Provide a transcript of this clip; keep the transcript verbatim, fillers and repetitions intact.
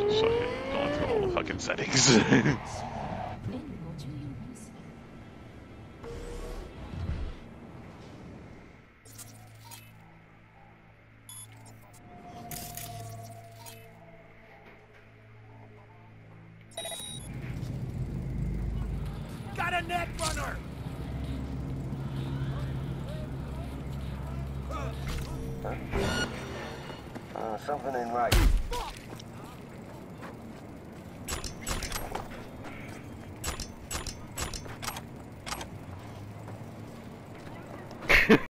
Just fucking going through all the fucking settings. Got a net runner! Uh, something ain't right.